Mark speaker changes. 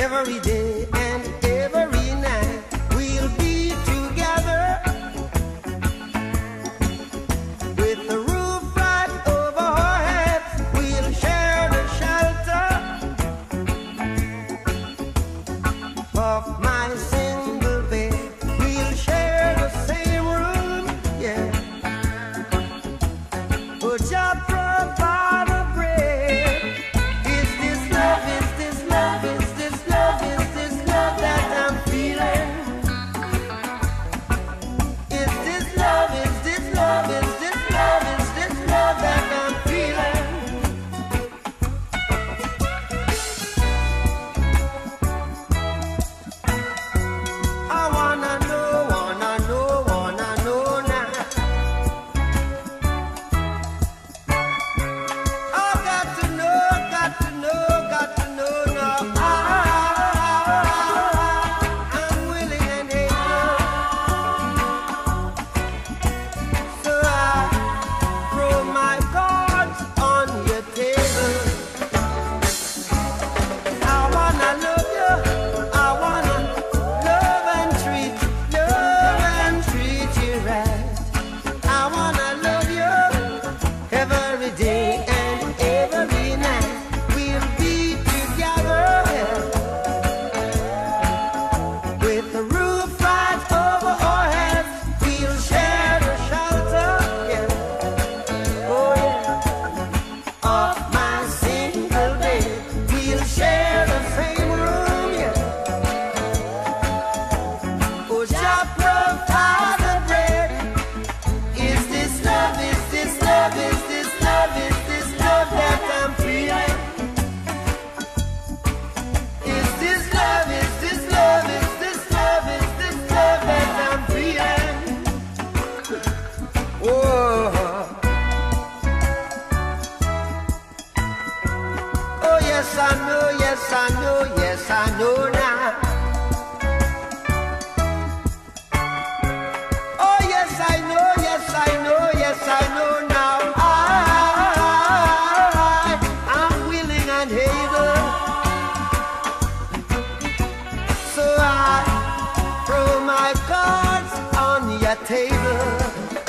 Speaker 1: every day and every night. We'll be together with the roof right over our heads. We'll share the shelter of my single bed. We'll share the same room, yeah. But just provide the bread. Is this love? Is this love? Is this love? Is this love that I'm feeling? Is this love? Is this love? Is this love? Is this love that I'm feeling? I wanna know now. I got to know now. I'm willing and able, so I throw my cards on your table. I wanna love you. I wanna love and treat you right. I wanna love you every day and every night. We'll be together with the roof right over our heads. We'll share the shelter, yeah. Oh yeah, of my single bed. We'll share the same room, yeah. Oh, just provide the bread. Is this love? Is this love? Is this love? Is this love that I'm feeling? Is this love? Is this love? Is this love? Is this love that I'm feeling? Oh, oh yes I know, yes I know, yes I know now. Oh yes I know, yes I know, yes I know now. I'm willing and able, so I throw my cards on your table.